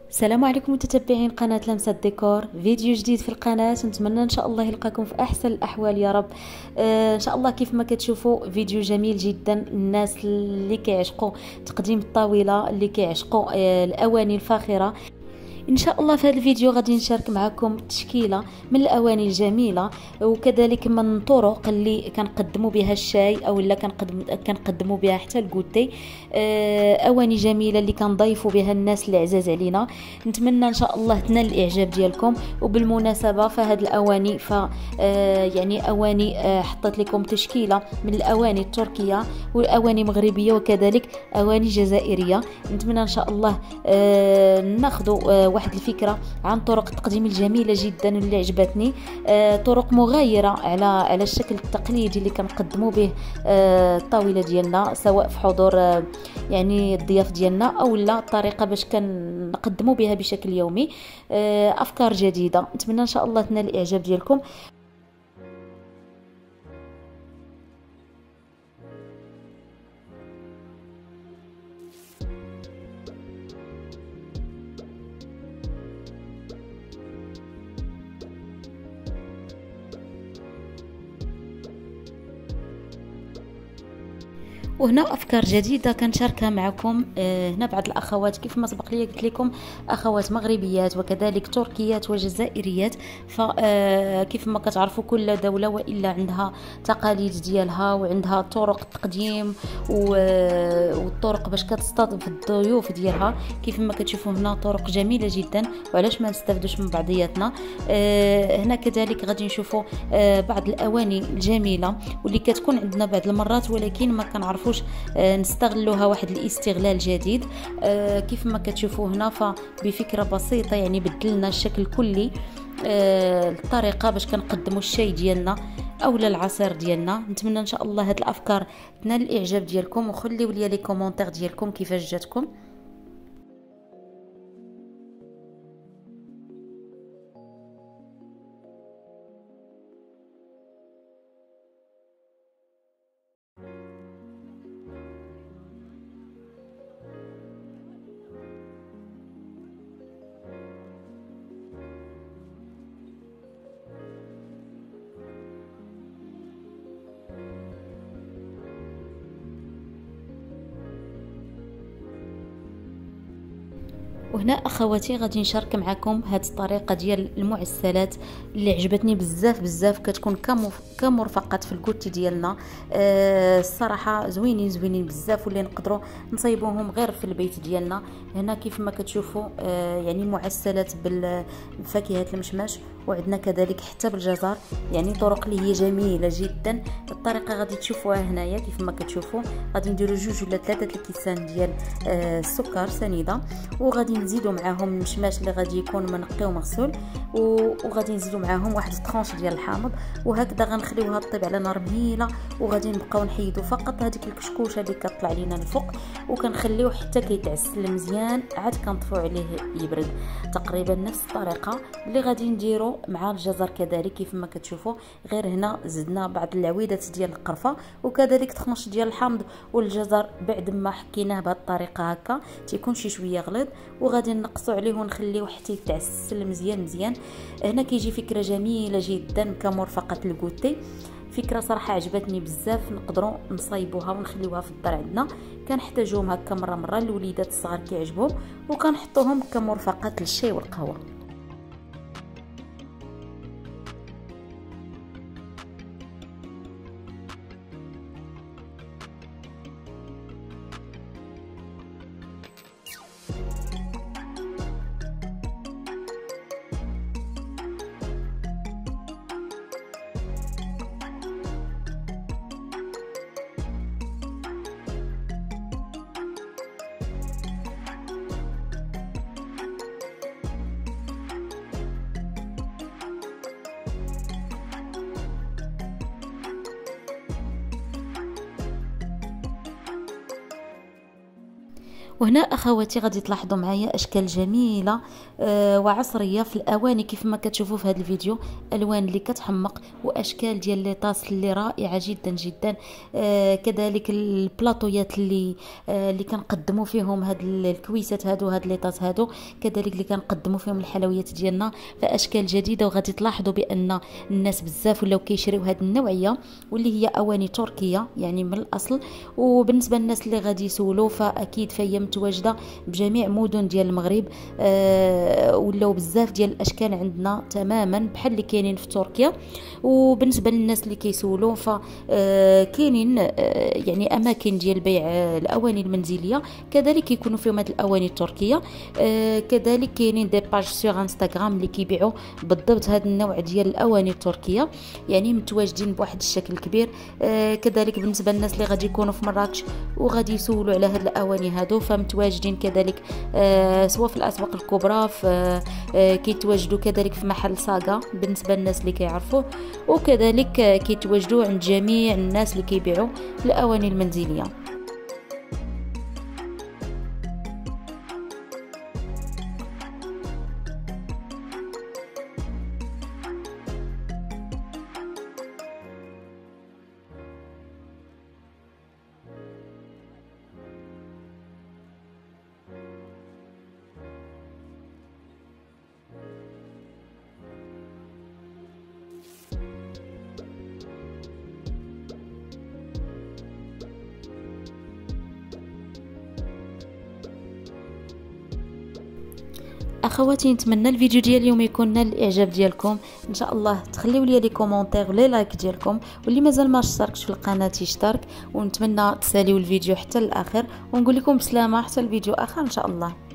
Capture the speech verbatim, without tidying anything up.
السلام عليكم متتبعين قناة لمسة ديكور. فيديو جديد في القناة، نتمنى ان شاء الله يلقاكم في احسن الاحوال يا رب. آه ان شاء الله كيف ما كتشوفوا فيديو جميل جدا. الناس اللي كيعشقوا تقديم الطاولة، اللي كيعشقوا آه الاواني الفاخرة، ان شاء الله في هذا الفيديو غادي نشارك معكم تشكيله من الاواني الجميله، وكذلك من الطرق اللي كنقدموا بها الشاي او لا كنقدم كنقدموا بها حتى الكوتي. اواني جميله اللي كنضيفوا بها الناس العزاز علينا. نتمنى ان شاء الله تنال الاعجاب ديالكم. وبالمناسبه فهاد الاواني ف يعني اواني حطيت لكم تشكيله من الاواني التركيه والاواني المغربيه وكذلك اواني جزائريه. نتمنى ان شاء الله ناخذوا واحد الفكره عن طرق التقديم الجميله جدا اللي عجبتني. آه طرق مغايره على على الشكل التقليدي اللي كنقدموا به آه الطاوله ديالنا، سواء في حضور آه يعني الضياف ديالنا او لا الطريقه باش كنقدموا بها بشكل يومي. آه افكار جديده، نتمنى ان شاء الله تنال الاعجاب ديالكم. وهنا افكار جديده كنشاركها معكم. هنا بعض الاخوات كيف ما سبق لي قلت لكم، اخوات مغربيات وكذلك تركيات وجزائريات. فكيف ما كتعرفوا كل دوله والا عندها تقاليد ديالها وعندها طرق التقديم والطرق باش كتستضيف الضيوف ديالها. كيف ما كتشوفوا هنا طرق جميله جدا، وعلاش ما نستافدوش من بعضياتنا. هنا كذلك غادي نشوفوا بعض الاواني الجميله واللي كتكون عندنا بعض المرات ولكن ما كنعرفوا نستغلوها واحد الاستغلال جديد. آه كيف ما كتشوفوا هنا فبفكره بسيطه يعني بدلنا الشكل كلي آه الطريقه باش كنقدموا الشاي ديالنا اولا العصير ديالنا. نتمنى ان شاء الله هاد الافكار تنال الاعجاب ديالكم، وخليوا لي لي كومونتير ديالكم كيفاش جاتكم. وهنا اخواتي غادي نشارك معكم هاد الطريقه ديال المعسلات اللي عجبتني بزاف بزاف. كتكون كمرفقات في الكوتي ديالنا. أه الصراحه زوينين زوينين بزاف، واللي نقدروا نصايبوهم غير في البيت ديالنا. هنا كيف ما كتشوفوا أه يعني معسلات بالفاكهه المشماش، وعندنا كذلك حتى بالجزر، يعني طرق اللي هي جميله جدا. الطريقه غادي تشوفوها هنايا. كيف ما كتشوفوا غادي نديروا جوج ولا ثلاثه الكيسان ديال أه السكر سنيده، وغادي نزيدوا معاهم المشماش اللي غادي يكون منقي ومغسول، وغادي نزيدوا معاهم واحد الطرونش ديال الحامض، وهكذا غنخليوها طيب على نار مهيله. وغادي نبقاو نحيدوا فقط هذيك الكشكوشه اللي كتطلع لينا الفوق، وكنخليوه حتى كيتعسل مزيان، عاد كنطفوا عليه يبرد. تقريبا نفس الطريقه اللي غادي نديروا مع الجزر كذلك. كيف ما كتشوفوا غير هنا زدنا بعض العويدات ديال القرفه وكذلك طرونش ديال الحامض. والجزر بعد ما حكيناه بهذه الطريقه هكا تيكون شي شويه غليظ، وغادي نقصوا عليه ونخليوه حتى يتعسل مزيان مزيان. هنا كيجي فكره جميله جدا كمرفقه الكوتي. فكره صراحه عجبتني بزاف، نقدروا نصايبوها ونخليوها في الدار عندنا. كنحتاجوهم هكا مره مره، الوليدات الصغار كيعجبهم، وكنحطوهم كمرفقات للشاي والقهوه. وهنا اخواتي غادي تلاحظوا معايا اشكال جميله آه وعصريه في الاواني كيف ما كتشوفوا في هذا الفيديو، الوان اللي كتحمق واشكال ديال لي طاس اللي رائعه جدا جدا. آه كذلك البلاطويات اللي آه اللي كنقدموا فيهم هاد الكويسات هادو هاد لي طاس هادو، كذلك اللي كنقدموا فيهم الحلويات ديالنا فاشكال جديده. وغادي تلاحظوا بان الناس بزاف ولاو كيشريو هاد النوعيه واللي هي اواني تركيه يعني من الاصل. وبالنسبه للناس اللي غادي يسولوا فاكيد فهي متواجده بجميع مدن ديال المغرب، آه ولاو بزاف ديال الاشكال عندنا تماما بحال اللي كاينين في تركيا. وبالنسبه للناس اللي كيسولوا فكاينين آه يعني اماكن ديال بيع آه الاواني المنزليه كذلك كيكونوا فيهم هاد الاواني التركيه. آه كذلك كاينين دي باج سور انستغرام اللي كيبيعوا بالضبط هذا النوع ديال الاواني التركيه، يعني متواجدين بواحد الشكل كبير. آه كذلك بالنسبه للناس اللي غادي يكونوا في مراكش وغادي يسولوا على هاد الاواني هادو فمتواجدين كذلك آه سواء في الاسواق الكبرى في آه كيتواجدوا كذلك في محل صاغا بالنسبه للناس اللي كيعرفوه، وكذلك آه كيتواجدوا عند جميع الناس اللي كيبيعوا الاواني المنزليه. اخواتي نتمنى الفيديو ديال اليوم يكون نال الاعجاب ديالكم، ان شاء الله تخليو لي لي كومونتير ولي لايك ديالكم، واللي مازال ما اشتركش في القناه يشترك، ونتمنى تساليو الفيديو حتى الاخر، ونقول لكم بسلامه حتى الفيديو اخر ان شاء الله.